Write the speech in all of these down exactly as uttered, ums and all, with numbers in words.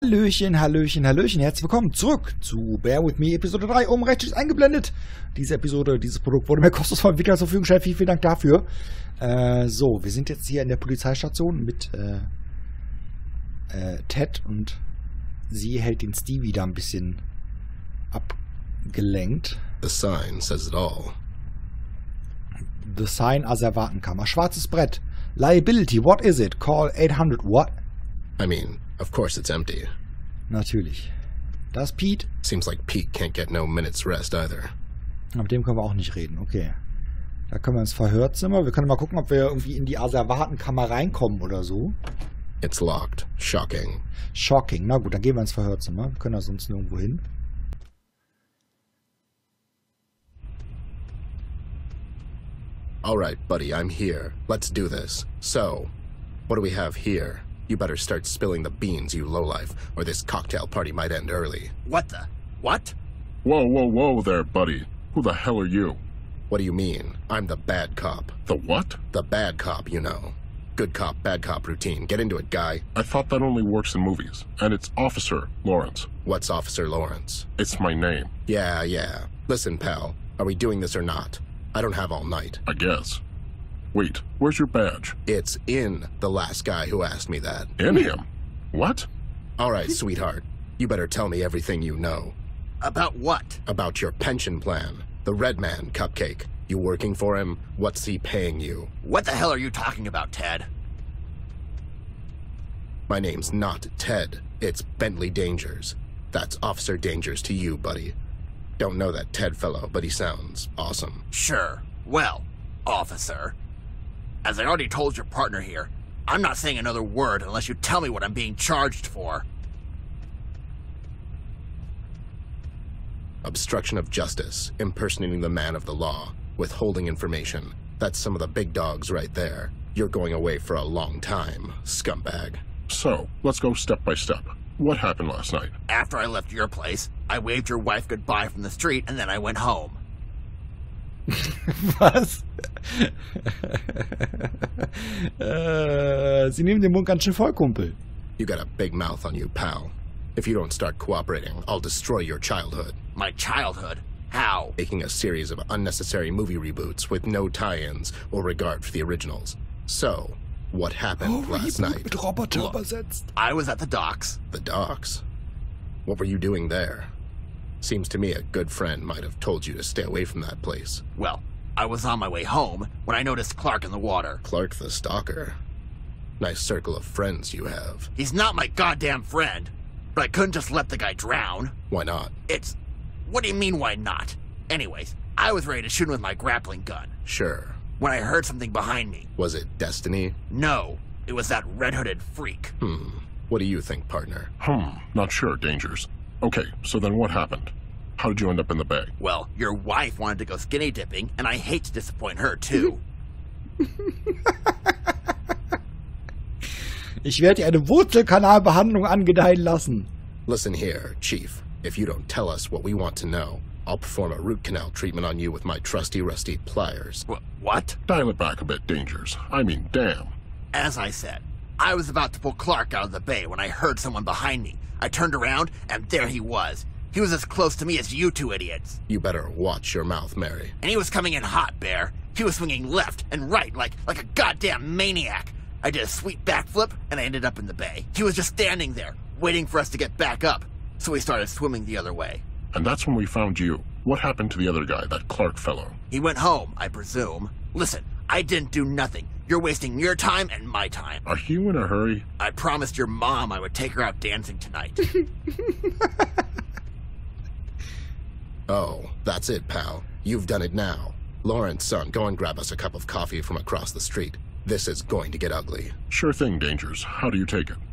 Hallöchen, Hallöchen, Hallöchen, herzlich willkommen zurück zu Bear With Me Episode drei, oben rechts ist eingeblendet. Diese Episode, dieses Produkt wurde mir kostenlos vom Entwickler zur Verfügung gestellt, vielen, vielen Dank dafür. Äh, so, wir sind jetzt hier in der Polizeistation mit äh, äh, Ted und sie hält den Stevie da ein bisschen abgelenkt. The sign says it all. The sign Asservatenkammer, schwarzes Brett. Liability, what is it? Call eight hundred, what? I mean, of course it's empty. Natürlich. Das ist Pete. Seems like Pete can't get no minute's rest either. Mit dem können wir auch nicht reden, okay. Da können wir ins Verhörzimmer. Wir können mal gucken, ob wir irgendwie in die Asservatenkammer reinkommen oder so. It's locked. Shocking. Shocking. Na gut, dann gehen wir ins Verhörzimmer. Wir können da sonst nirgendwo hin. Alright, buddy, I'm here. Let's do this. So, what do we have here? You better start spilling the beans, you lowlife, or this cocktail party might end early. What the? What? Whoa, whoa, whoa there, buddy. Who the hell are you? What do you mean? I'm the bad cop. The what? The bad cop, you know. Good cop, bad cop routine. Get into it, guy. I thought that only works in movies. And it's Officer Lawrence. What's Officer Lawrence? It's my name. Yeah, yeah. Listen, pal. Are we doing this or not? I don't have all night. I guess. Wait, where's your badge? It's in the last guy who asked me that. In him? What? Alright, sweetheart. You better tell me everything you know. About what? About your pension plan. The Red Man Cupcake. You working for him? What's he paying you? What the hell are you talking about, Ted? My name's not Ted. It's Bentley Dangers. That's Officer Dangers to you, buddy. Don't know that Ted fellow, but he sounds awesome. Sure. Well, officer, as I already told your partner here, I'm not saying another word unless you tell me what I'm being charged for. Obstruction of justice, impersonating the man of the law, withholding information. That's some of the big dogs right there. You're going away for a long time, scumbag. So, let's go step by step. What happened last night? After I left your place, I waved your wife goodbye from the street and then I went home. Was? äh, Sie nehmen den Mund ganz schön voll, Kumpel. You got a big mouth on you, pal. If you don't start cooperating, I'll destroy your childhood. My childhood? How? Making a series of unnecessary movie reboots with no tie-ins or regard for the originals. So, what happened last night? Mit Roboter übersetzt. I was at the docks. The docks? What were you doing there? Seems to me a good friend might have told you to stay away from that place. Well, I was on my way home when I noticed Clark in the water. Clark the Stalker? Nice circle of friends you have. He's not my goddamn friend, but I couldn't just let the guy drown. Why not? It's... What do you mean, why not? Anyways, I was ready to shoot him with my grappling gun. Sure. When I heard something behind me. Was it Destiny? No, it was that red-hooded freak. Hmm. What do you think, partner? Hmm, not sure, Dangers. Okay, so then what happened? How did you end up in the bay? Well, your wife wanted to go skinny dipping, and I hate to disappoint her, too. Ich werde dir eine Wurzelkanalbehandlung angedeihen lassen. Listen here, Chief. If you don't tell us what we want to know, I'll perform a root canal treatment on you with my trusty rusty pliers. Wh- what? Dial it back a bit, Dangers. I mean, damn. As I said, I was about to pull Clark out of the bay when I heard someone behind me. I turned around, and there he was. He was as close to me as you two idiots. You better watch your mouth, Mary. And he was coming in hot, Bear. He was swinging left and right like, like a goddamn maniac. I did a sweet backflip, and I ended up in the bay. He was just standing there, waiting for us to get back up. So we started swimming the other way. And that's when we found you. What happened to the other guy, that Clark fellow? He went home, I presume. Listen, I didn't do nothing. You're wasting your time and my time. Are you in a hurry? I promised your mom I would take her out dancing tonight. Oh, that's it, pal. You've done it now. Lawrence, son, go and grab us a cup of coffee from across the street. This is going to get ugly. Sure thing, Dangers. How do you take it?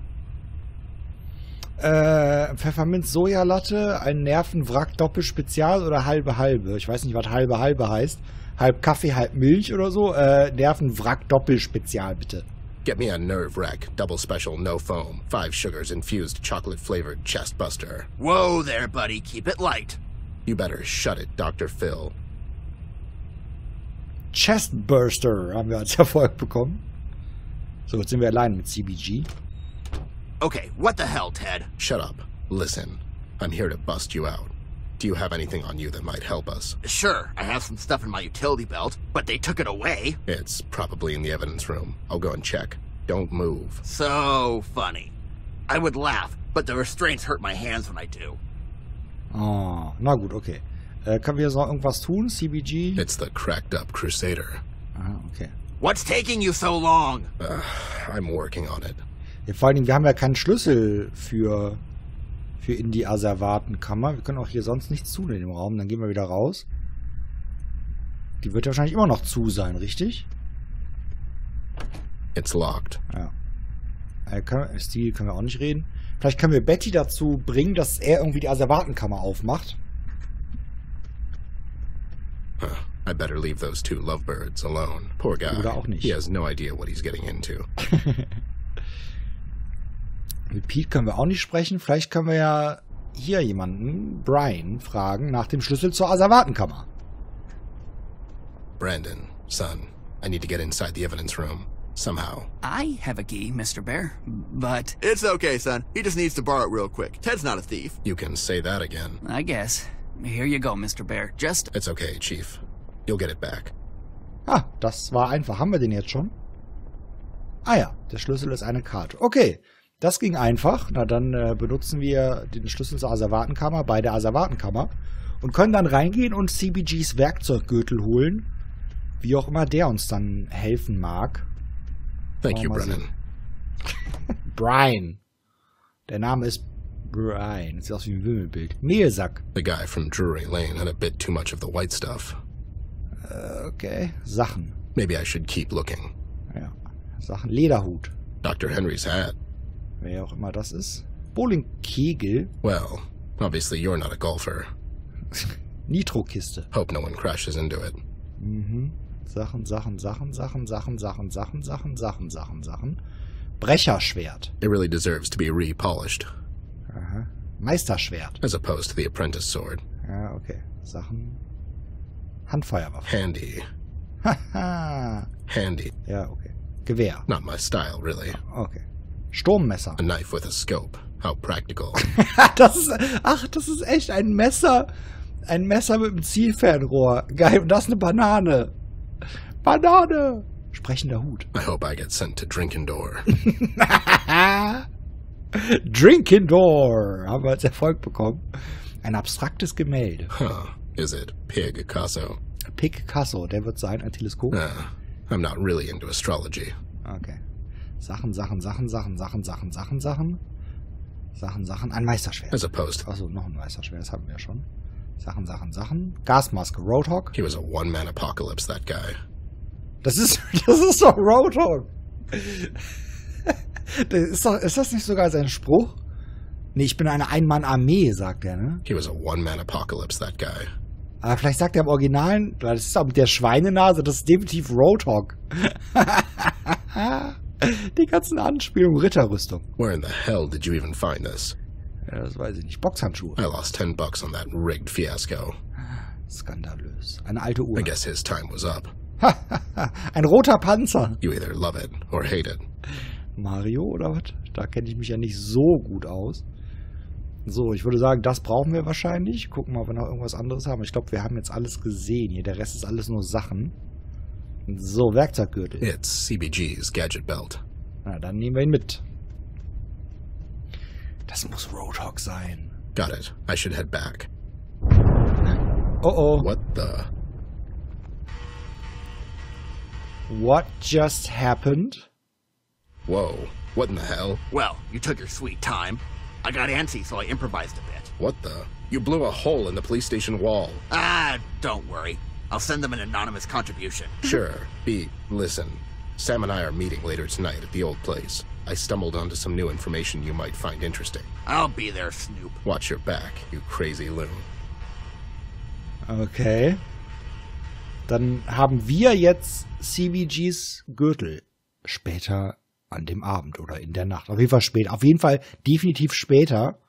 Äh, Pfefferminz-Sojalatte, ein Nervenwrack Doppelspezial oder halbe halbe. Ich weiß nicht, was halbe halbe heißt. Halb Kaffee, halb Milch oder so. Äh, Nervenwrack Doppelspezial, bitte. Get me a nerve wreck, double special, no foam, five sugars infused chocolate flavored chest buster. Whoa there, buddy. Keep it light. You better shut it, Doctor Phil. Chestburster haben wir als Erfolg bekommen. So, jetzt sind wir allein mit C B G. Okay, what the hell, Ted? Shut up. Listen, I'm here to bust you out. Do you have anything on you that might help us? Sure, I have some stuff in my utility belt, but they took it away. It's probably in the evidence room. I'll go and check. Don't move. So funny. I would laugh, but the restraints hurt my hands when I do. Oh, na gut, okay. Äh, können wir jetzt noch irgendwas tun? C B G? It's the cracked-up Crusader. Aha, okay. What's taking you so long? Uh, I'm working on it. Ja, vor allen Dingen, wir haben ja keinen Schlüssel für, für in die Asservatenkammer. Wir können auch hier sonst nichts tun in dem Raum. Dann gehen wir wieder raus. Die wird ja wahrscheinlich immer noch zu sein, richtig? It's locked. Ja. Äh, kann, Stil können wir auch nicht reden. Vielleicht können wir Betty dazu bringen, dass er irgendwie die Asservatenkammer aufmacht. Huh. I better leave those two lovebirds alone. Poor guy. Oder auch nicht. He has no idea what he's getting into. Mit Pete können wir auch nicht sprechen. Vielleicht können wir ja hier jemanden, Brian, fragen nach dem Schlüssel zur Asservatenkammer. Brandon, son, I need to get inside the evidence room. Somehow. I have a key, Mister Bear, but It's okay, son. He just needs to borrow it real quick. Ted's not a thief. You can say that again. I guess. Here you go, Mister Bear. Just... It's okay, Chief. You'll get it back. Ah, das war einfach. Haben wir den jetzt schon? Ah ja, der Schlüssel ist eine Karte. Okay, das ging einfach. Na, dann äh, benutzen wir den Schlüssel zur Asservatenkammer bei der Asservatenkammer und können dann reingehen und C B Gs Werkzeuggürtel holen. Wie auch immer der uns dann helfen mag. Thank you, Mal Brennan. sehen. Brian. Der Name ist Brian. Sieht aus wie ein Wimmelbild. Mehlsack. The guy from Drury Lane had a bit too much of the white stuff. Äh, okay. Sachen. Maybe I should keep looking. Ja. Sachen. Lederhut. Doctor Henry's hat. Wer auch immer das ist. Bowlingkegel. Well, obviously you're not a golfer. Nitrokiste. Hope no one crashes into it. Mhm. Sachen, Sachen, Sachen, Sachen, Sachen, Sachen, Sachen, Sachen, Sachen, Sachen, Sachen. Brecherschwert. It really deserves to be repolished, Aha. Meisterschwert. as opposed to the apprentice sword. Ja, okay. Sachen. Handfeuerwaffe. Handy. Haha. Handy. Ja, okay. Gewehr. Not my style, really. Okay. Sturmmesser. A knife with a scope. How practical. Das ist, ach, das ist echt ein Messer. Ein Messer mit einem Zielfernrohr. Geil. Und das ist eine Banane. Banane. Sprechender Hut. I hope I get sent to Drinkendor. Drinkendor. Haben wir als Erfolg bekommen. Ein abstraktes Gemälde. Huh. Is it Picasso? Picasso, der wird sein, ein Teleskop. Uh, I'm not really into astrology. Okay. Sachen, Sachen, Sachen, Sachen, Sachen, Sachen, Sachen, Sachen. Sachen, Sachen. Ein Meisterschwert. As opposed to... Achso, noch ein Meisterschwert, das haben wir ja schon. Sachen, Sachen, Sachen. Gasmaske, Roadhog. He was a one-man apocalypse, that guy. Das ist, das ist doch Roadhog. Das ist, doch, ist das nicht sogar sein Spruch? Nee, ich bin eine Ein-Mann-Armee, sagt er, ne? He was a one-man apocalypse, that guy. Aber vielleicht sagt er im Originalen, weil das ist auch mit der Schweinenase, das ist definitiv Roadhog. Die ganzen Anspielungen, Ritterrüstung. Where in the hell did you even find this? Ja, das weiß ich nicht. Boxhandschuhe. I lost ten bucks on that rigged fiasco. Skandalös. Eine alte Uhr. I guess his time was up. Ein roter Panzer. You either love it or hate it. Mario oder was? Da kenne ich mich ja nicht so gut aus. So, ich würde sagen, das brauchen wir wahrscheinlich. Gucken mal, ob wir noch irgendwas anderes haben. Ich glaube, wir haben jetzt alles gesehen hier. Der Rest ist alles nur Sachen. So, Werkzeuggürtel. It's C B G's gadget belt. Na, dann nehmen wir ihn mit. Das muss Roadhog sein. Got it. I should head back. Oh oh. What the... What just happened? Whoa. What in the hell? Well, you took your sweet time. I got antsy, so I improvised a bit. What the... You blew a hole in the police station wall. Ah, don't worry. I'll send them an anonymous contribution. Sure. B, listen. Sam and I are meeting later tonight at the old place. I stumbled onto some new information you might find interesting. I'll be there, Snoop. Watch your back, you crazy loon. Okay. Dann haben wir jetzt C B Gs Gürtel. Später an dem Abend oder in der Nacht. Auf jeden Fall später. Auf jeden Fall definitiv später.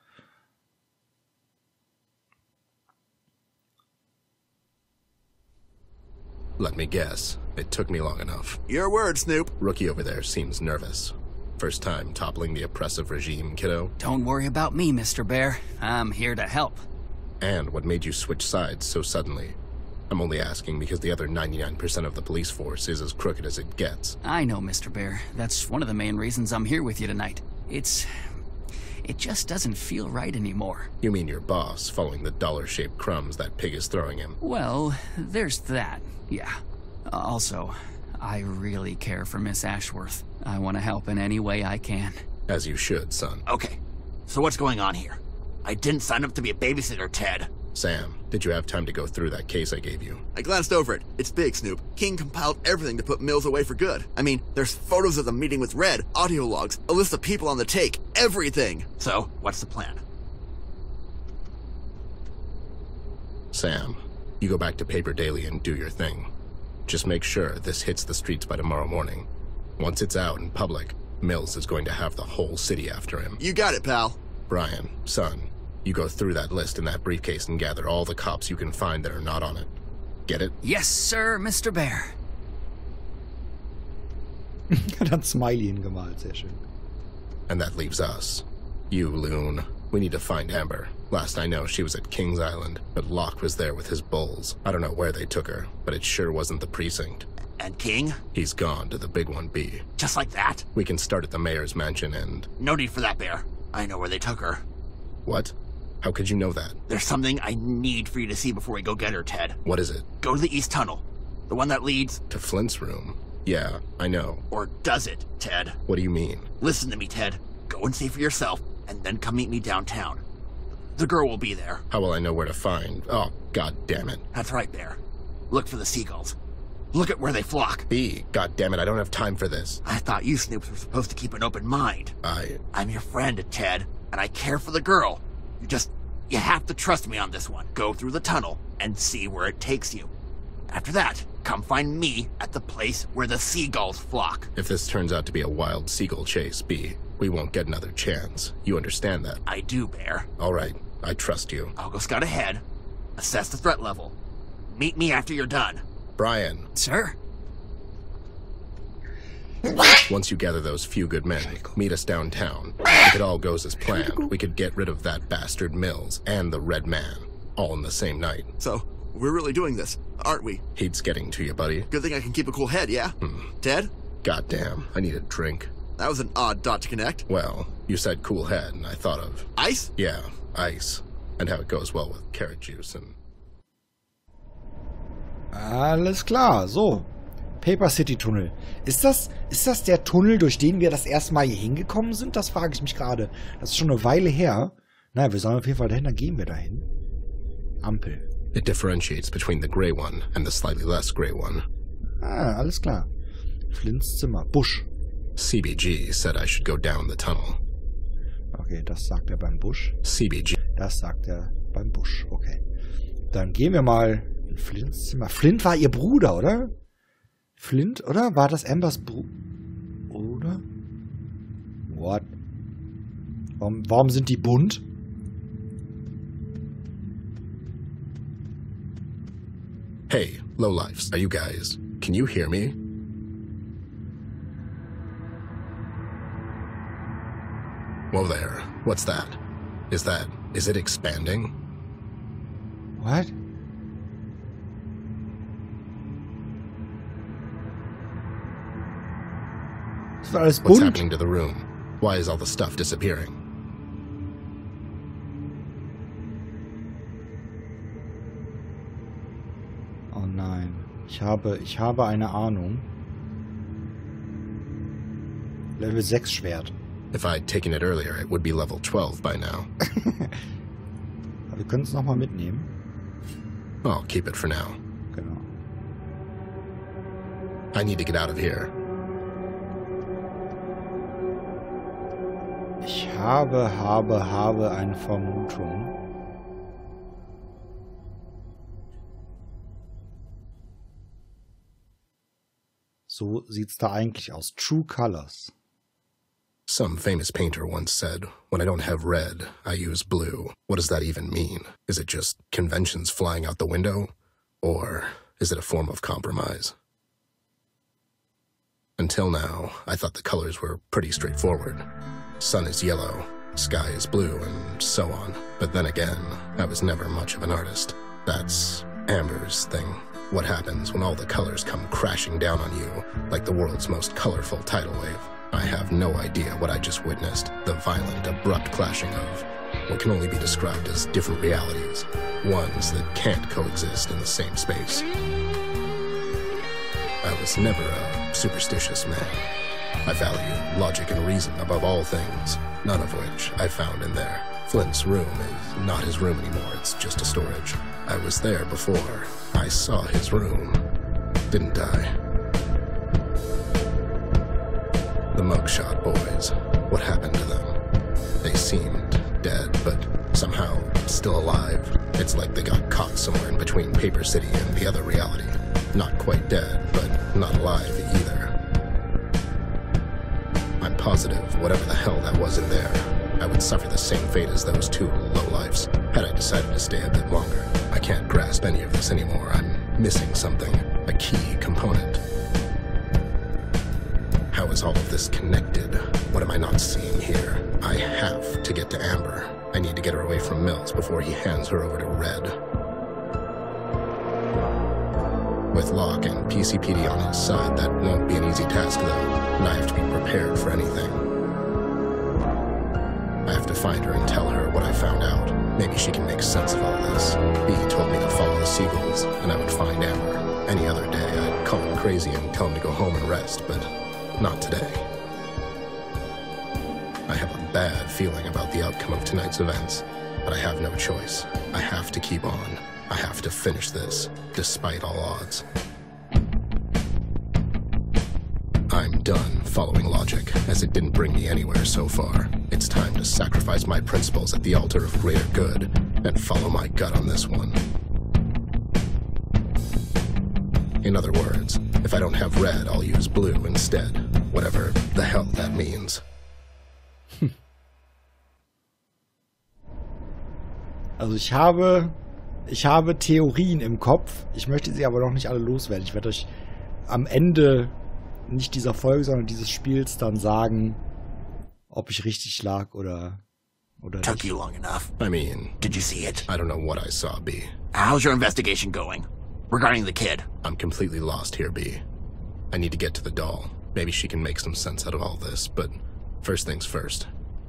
Let me guess. It took me long enough. Your word, Snoop. Rookie over there seems nervous. First time toppling the oppressive regime, kiddo? Don't worry about me, Mister Bear. I'm here to help. And what made you switch sides so suddenly? I'm only asking because the other ninety-nine percent of the police force is as crooked as it gets. I know, Mister Bear. That's one of the main reasons I'm here with you tonight. It's... it just doesn't feel right anymore. You mean your boss following the dollar-shaped crumbs that pig is throwing him? Well, there's that, yeah. Also, I really care for Miss Ashworth. I want to help in any way I can. As you should, son. Okay, so what's going on here? I didn't sign up to be a babysitter, Ted. Sam, did you have time to go through that case I gave you? I glanced over it. It's big, Snoop. King compiled everything to put Mills away for good. I mean, there's photos of the meeting with Red, audio logs, a list of people on the take, everything. So, what's the plan? Sam, you go back to Paper Daily and do your thing. Just make sure this hits the streets by tomorrow morning. Once it's out in public, Mills is going to have the whole city after him. You got it, pal. Brian, son, you go through that list in that briefcase and gather all the cops you can find that are not on it. Get it? Yes, sir, Mister Bear. Hat ein Smiley hingemalt, sehr schön. And that leaves us. You, Loon. We need to find Amber. Last I know, she was at Kings Island, but Locke was there with his bulls. I don't know where they took her, but it sure wasn't the precinct. And King? He's gone to the Big One B. Just like that? We can start at the mayor's mansion and... No need for that, Bear. I know where they took her. What? How could you know that? There's something I need for you to see before we go get her, Ted. What is it? Go to the East Tunnel. The one that leads... To Flint's room. Yeah, I know. Or does it, Ted? What do you mean? Listen to me, Ted. Go and see for yourself, and then come meet me downtown. The girl will be there. How will I know where to find? Oh, god damn it. That's right, Bear. Look for the seagulls. Look at where they flock. B, god damn it, I don't have time for this. I thought you Snoops were supposed to keep an open mind. I... I'm your friend, Ted, and I care for the girl. You just... You have to trust me on this one. Go through the tunnel and see where it takes you. After that, come find me at the place where the seagulls flock. If this turns out to be a wild seagull chase, B, we won't get another chance. You understand that? I do, Bear. All right, I trust you. I'll go scout ahead, assess the threat level. Meet me after you're done. Brian. Sir? Once you gather those few good men, meet us downtown. If it all goes as planned, we could get rid of that bastard Mills and the Red Man, all in the same night. So, we're really doing this, aren't we? Heat's getting to you, buddy. Good thing I can keep a cool head, yeah? Hmm. Ted? Goddamn, I need a drink. That was an odd dot to connect. Well, you said cool head, and I thought of... Ice? Yeah, ice. And how it goes well with carrot juice and... Alles klar, so. Paper City Tunnel. Ist das, ist das der Tunnel, durch den wir das erste Mal hier hingekommen sind? Das frage ich mich gerade. Das ist schon eine Weile her. Naja, wir sollen auf jeden Fall dahin, dann gehen wir dahin. Ampel. It differentiates between the gray one and the slightly less gray one. Ah, alles klar. Flints Zimmer. Busch. C B G said I should go down the tunnel. Okay, das sagt er beim Busch. C B G. Das sagt er beim Busch. Okay. Dann gehen wir mal in Flints Zimmer. Flint war ihr Bruder, oder? Flint, oder? War das Ambers Bruder? Oder? What? Warum, warum sind die bunt? Hey, lowlifes, are you guys... Can you hear me? Whoa there. What's that? Is that... Is it expanding? What? Das war alles What's bunt. happening to the room? Why is all the stuff disappearing? Oh nein. Ich habe, ich habe eine Ahnung. Level sechs Schwert. If I'd taken it earlier, it would be level twelve by now. Aber wir können es nochmal mitnehmen. I'll keep it for now. Genau. I need to get out of here. Ich habe, habe, habe eine Vermutung. So sieht's da eigentlich aus. True Colors. Some famous painter once said, when I don't have red, I use blue. What does that even mean? Is it just conventions flying out the window? Or is it a form of compromise? Until now, I thought the colors were pretty straightforward. Sun is yellow, sky is blue, and so on. But then again, I was never much of an artist. That's Amber's thing. What happens when all the colors come crashing down on you, like the world's most colorful tidal wave? I have no idea what I just witnessed, the violent, abrupt clashing of what can only be described as different realities, ones that can't coexist in the same space. I was never a superstitious man. I value logic and reason above all things, none of which I found in there. Flint's room is not his room anymore, it's just a storage. I was there before. I saw his room, didn't I? The mugshot boys, what happened to them? They seemed dead, but somehow still alive. It's like they got caught somewhere in between Paper City and the other reality. Not quite dead, but not alive either. I'm positive whatever the hell that was in there, I would suffer the same fate as those two lowlifes had I decided to stay a bit longer. I can't grasp any of this anymore. I'm missing something, a key component. How is all of this connected? What am I not seeing here? I have to get to Amber. I need to get her away from Mills before he hands her over to Red. With Locke and P C P D on his side, that won't be an easy task though, and I have to be prepared for anything. I have to find her and tell her what I found out. Maybe she can make sense of all this. B told me to follow the seagulls, and I would find Amber. Any other day, I'd call him crazy and tell him to go home and rest, but not today. I have a bad feeling about the outcome of tonight's events, but I have no choice. I have to keep on. I have to finish this, despite all odds. I'm done following logic, as it didn't bring me anywhere so far. It's time to sacrifice my principles at the altar of greater good, and follow my gut on this one. In other words, if I don't have red, I'll use blue instead. Whatever the hell that means. Also ich habe, ich habe Theorien im Kopf. Ich möchte sie aber noch nicht alle loswerden. Ich werde euch am Ende nicht dieser Folge, sondern dieses Spiels dann sagen, ob ich richtig lag oder oder Took nicht. you long enough. I mean, Did you see it? I don't know what I saw, B. How's your investigation going? Regarding the kid? I'm completely lost here, B. I need to get to the doll. Maybe she can make some sense out of all this, but first things first.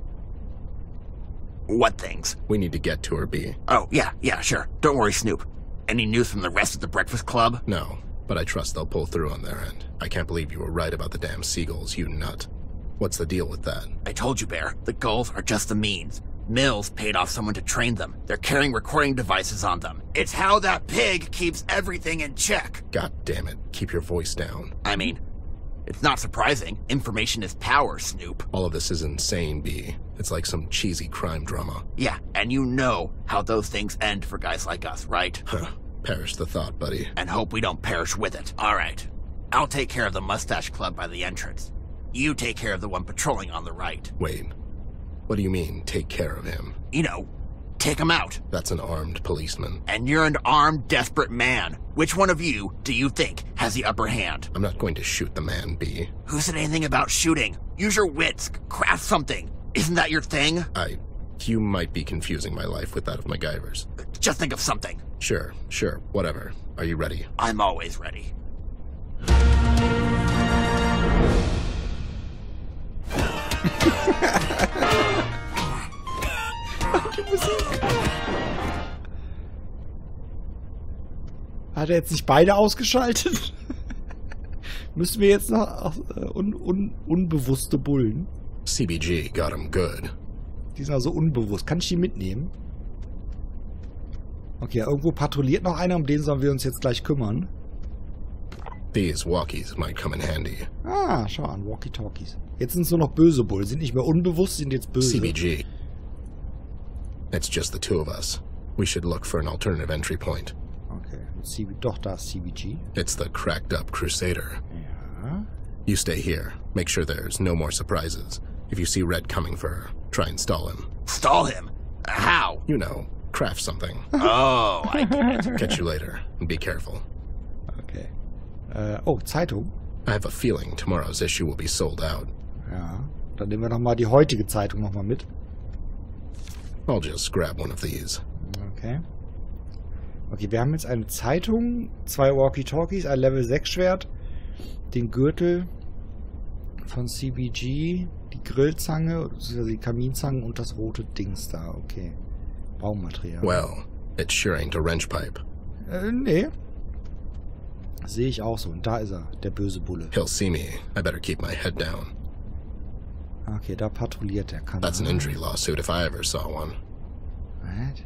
What things? We need to get to her, B. Oh, yeah, yeah, sure. Don't worry, Snoop. Any news from the rest of the Breakfast Club? No, but I trust they'll pull through on their end. I can't believe you were right about the damn seagulls, you nut. What's the deal with that? I told you, Bear. The gulls are just the means. Mills paid off someone to train them. They're carrying recording devices on them. It's how that pig keeps everything in check. God damn it, keep your voice down. I mean, it's not surprising. Information is power, Snoop. All of this is insane, B. It's like some cheesy crime drama. Yeah, and you know how those things end for guys like us, right? Huh. Perish the thought, buddy. And hope we don't perish with it. All right. I'll take care of the Mustache Club by the entrance. You take care of the one patrolling on the right. Wait. What do you mean, take care of him? You know, take him out. That's an armed policeman. And you're an armed, desperate man. Which one of you do you think has the upper hand? I'm not going to shoot the man, B. Who said anything about shooting? Use your wits. Craft something. Isn't that your thing? I... You might be confusing my life with that of MacGyver's. Just think of something. Sure, sure, whatever. Are you ready? I'm always ready. Hat er jetzt nicht beide ausgeschaltet? Müssen wir jetzt noch äh, un, un, unbewusste Bullen? C B G got him good. Die sind also unbewusst. Kann ich die mitnehmen? Okay, irgendwo patrouilliert noch einer, um den sollen wir uns jetzt gleich kümmern. These walkies might come in handy. Ah, schau an, Walkie-Talkies. Jetzt sind es nur noch böse Bullen. Sind nicht mehr unbewusst, sind jetzt böse. C B G. It's just the two of us. We should look for an alternative entry point. Okay, C B, doch, da ist C B G. It's the cracked up Crusader. Ja. You stay here. Make sure there's no more surprises. If you see Red coming for her, try and stall him. Stall him? How? You know, craft something. Oh, I get it. Catch you later, and be careful. Okay. Äh, oh, Zeitung. I have a feeling tomorrow's issue will be sold out. Ja, dann nehmen wir nochmal die heutige Zeitung nochmal mit. I'll just grab one of these. Okay. Okay, wir haben jetzt eine Zeitung, zwei Walkie-Talkies, ein Level sechs Schwert, den Gürtel von C B G, die Grillzange, die Kaminzange und das rote Dings da. Okay. Baumaterial. Well, it sure ain't a wrench pipe. Äh, nee. Sehe ich auch so. Und da ist er, der böse Bulle. He'll see me. I better keep my head down. Okay, da patrouilliert der Kanal. That's an injury lawsuit if I ever saw one. What?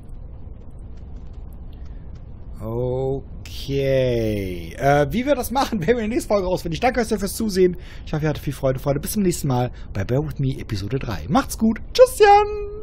Okay. Äh, wie wir das machen, werden wir in der nächsten Folge rausfinden. Ich danke euch sehr fürs Zusehen. Ich hoffe, ihr hattet viel Freude. Freude. Bis zum nächsten Mal bei Bear With Me Episode drei. Macht's gut. Tschüss, Jan.